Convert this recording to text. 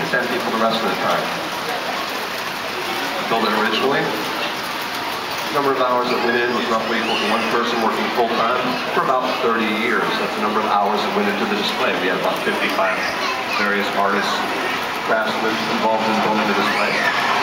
10 people the rest of the time. Built it originally. The number of hours that went in was roughly equal to one person working full-time for about 30 years. That's the number of hours that went into the display. We had about 55 various artists, craftsmen involved in building the display.